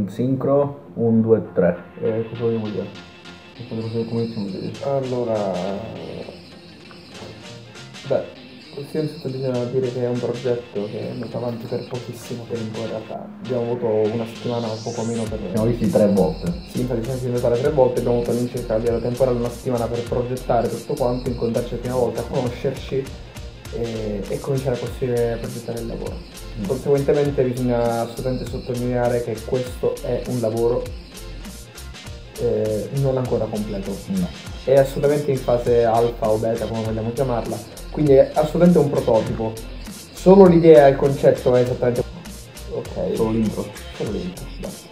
sincro, 1, 2, 3. Cosa vogliamo dire? Come iniziamo a dire? Allora... Beh, così sto dicendo a dire che è un progetto che è andato avanti per pochissimo tempo in realtà. Abbiamo avuto una settimana o poco meno per... Siamo visti 3 volte. Sì, infatti siamo visti in totale 3 volte, abbiamo avuto all'incirca a livello temporale una settimana per progettare tutto quanto, incontrarci la prima volta, conoscerci e cominciare a costruire e progettare il lavoro. Conseguentemente bisogna assolutamente sottolineare che questo è un lavoro non ancora completo. No. È assolutamente in fase alfa o beta, come vogliamo chiamarla, quindi è assolutamente un prototipo. Solo l'idea e il concetto è esattamente... Ok. Solo l'intro. Solo l'intro, basta.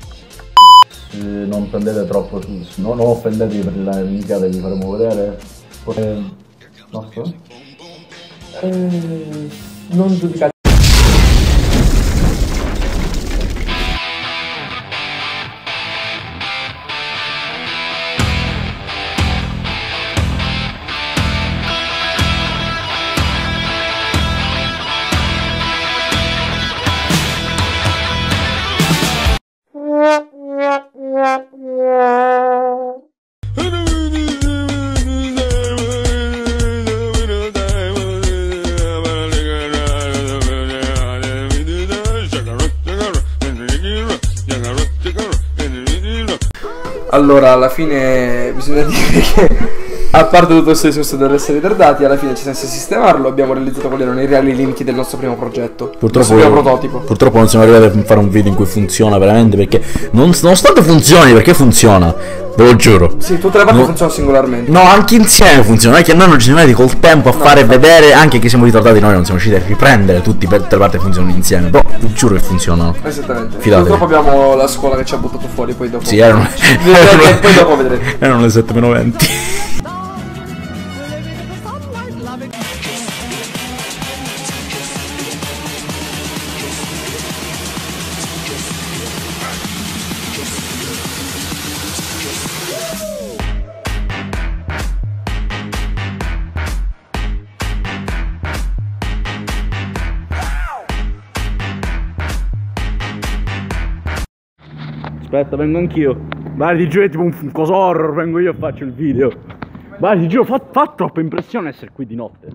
Non prendete troppo su, non offendetevi per la minchiata che vi faremo vedere. Basta? Non giudicate. Allora, alla fine bisogna dire che, a parte tutto questo discorso dell'essere ritardati, alla fine ci siamo messi a sistemarlo, abbiamo realizzato quali erano i reali limiti del nostro primo progetto. Purtroppo, il primo prototipo. Purtroppo non siamo arrivati a fare un video in cui funziona veramente, perché nonostante funzioni, perché funziona, ve lo giuro. Sì, tutte le parti funzionano singolarmente. No, anche insieme funziona, non è che noi non ci siamo arrivati col tempo a fare vedere, anche che siamo ritardati, noi non siamo riusciti a riprendere tutte le parti funzionano insieme, però vi giuro che funzionano. Esattamente. Fidatevi. Purtroppo abbiamo la scuola che ci ha buttato fuori, poi dopo. Sì, erano poi dopo vedrete. erano le 7:20. Aspetta, vengo anch'io. Vai, ti giuro, è tipo un coso horror, vengo io e faccio il video. Vai, ti giuro, fa troppa impressione essere qui di notte.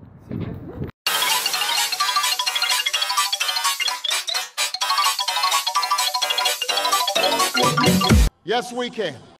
Yes, we can.